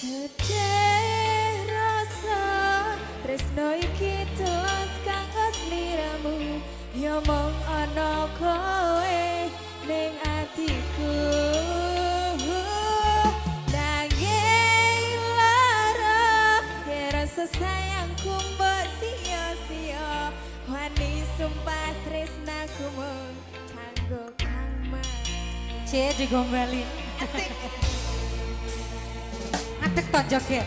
Sedih rasa tresno iki tulus kanggo sliramu ya mung ana kowe ning atiku nanging lara rasa sayangku mbok sia-sia wani sumpah tresnaku mung kanggo kang mas digombalin asik ngadeg to joget.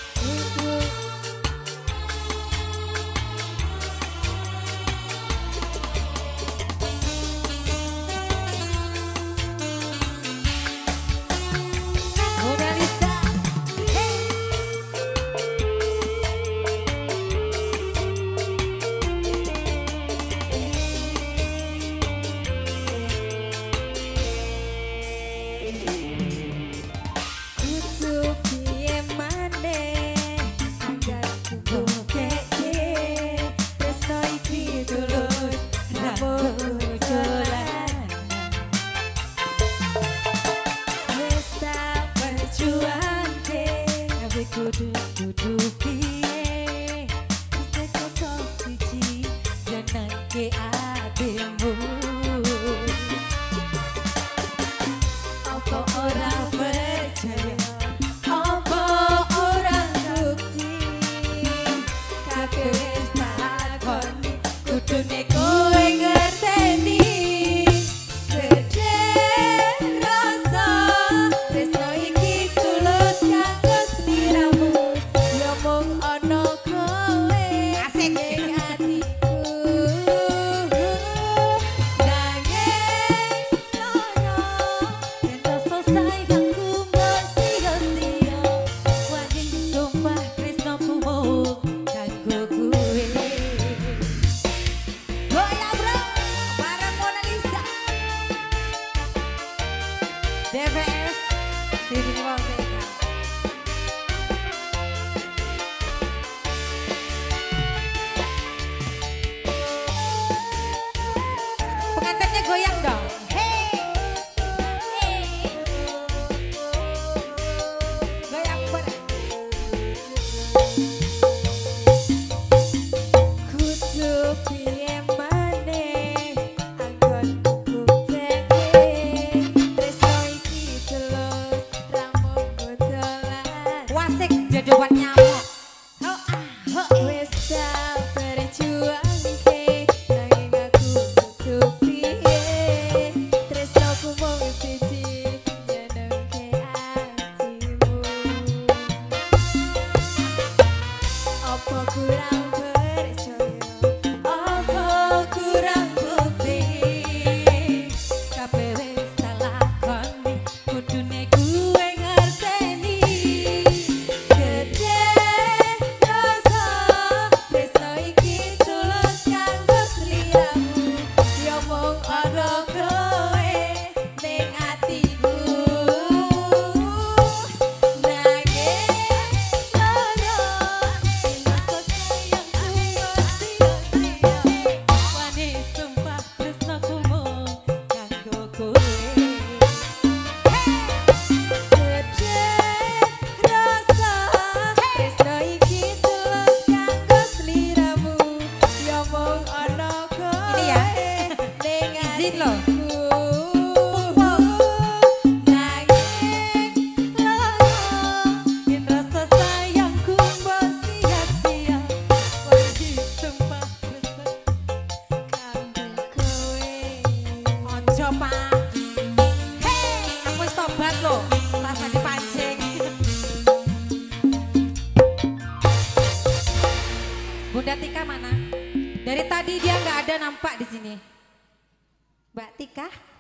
Kudu piye kita kok suci jeneng ke ademu apa ora percaya apa ora bukti kabeh wis tak lakoni kudune kowe ngerteni DVS di sini mau pengantinnya goyang dong. Hey, goyang bareng. Kudu piye maneh anggon jawaban nyamuk wis tak berjuang nanging aku butuh piye tresnaku mung siji nyenengke atimu apa kurang percaya apa kurang bukti kabeh wis tak lakoni kudune kuwe ngerteni Bunda Tika mana? Dari tadi dia nggak ada nampak di sini. Mbak Tika?